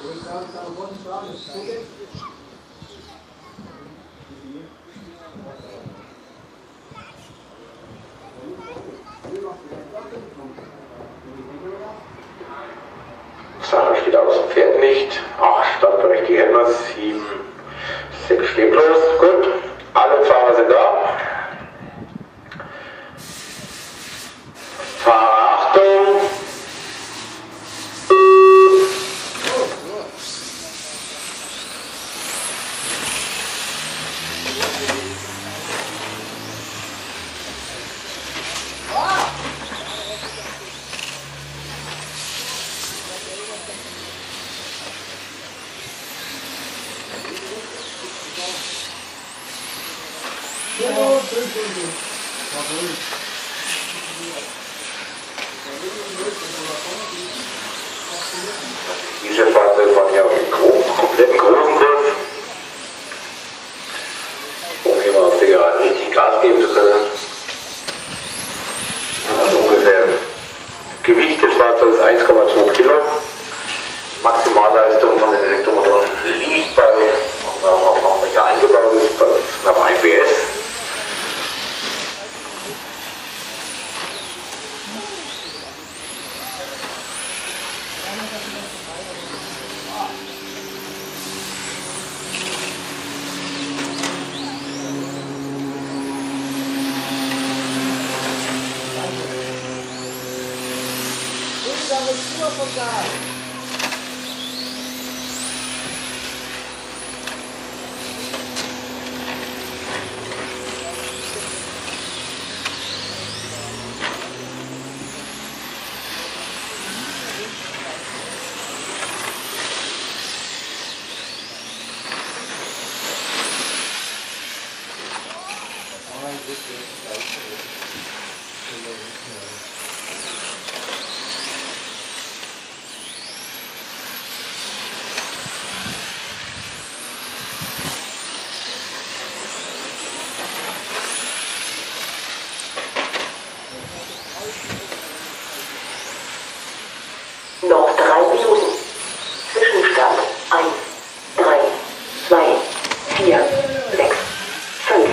Sache steht aus, fährt nicht. Ach, startberechtigt hätten wir 7, 6 steht bloß. Gut, alle Fahrer sind da. Fahrer, Achtung! Diese Fahrzeuge fahren ja im kompletten großen Kurs, um hier mal auf der Gerade richtig Gas geben zu können. Also ungefähr Gewicht des Fahrzeugs 1,2 Kilo. Maximalleistung von den Elektromotoren liegt bei, und auch noch welche eingebaut ist, bei knapp 1 PS. Noch 3 Minuten. Zwischenstand 1, 3, 2, 4, 6, 5.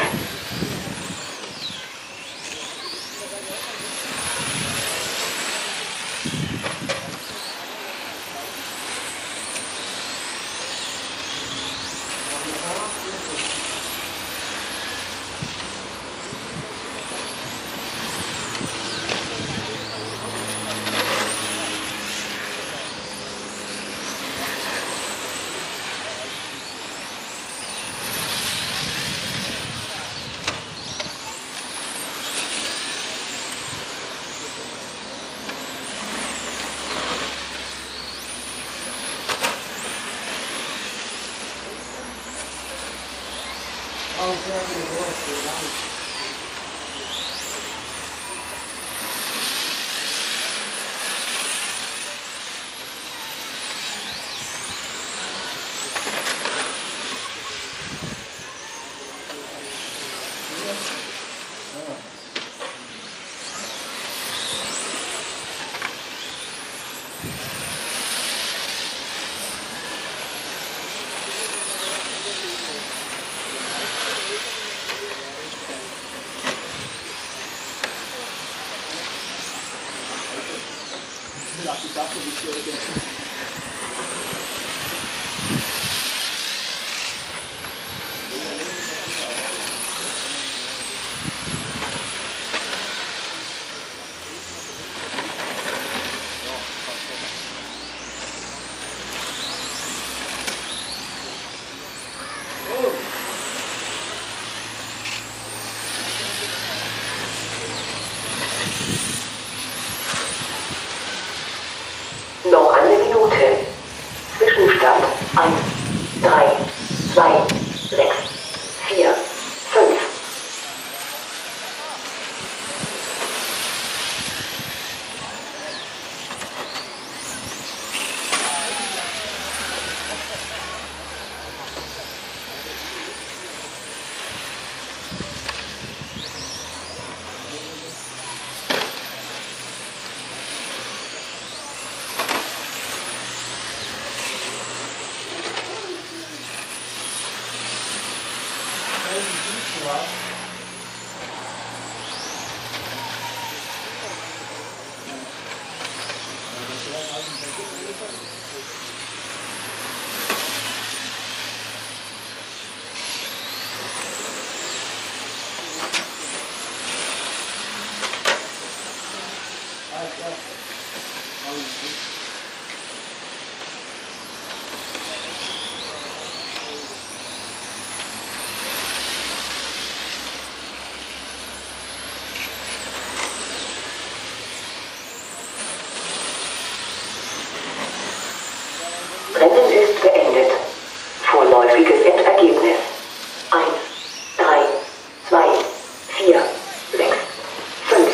Rennen ist beendet. Vorläufiges Endergebnis. 1, 3, 2, 4, 6, 5.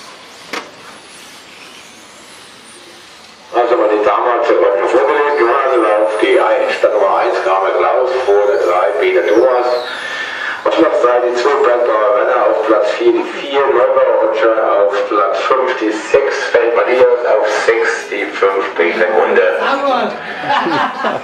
Also meine Damen und Herren, vorgelegt Gymnasiumlauf G1, Start Nummer 1, Kramer Klaus, vorne 3, Peter Thomas. Auf Platz 3 die 2, Bergbauer Renner, auf Platz 4 die 4, Neubauer Roger, auf Platz 5 die 6, Feld Matthias, auf 6 die 5, Peter Hunde.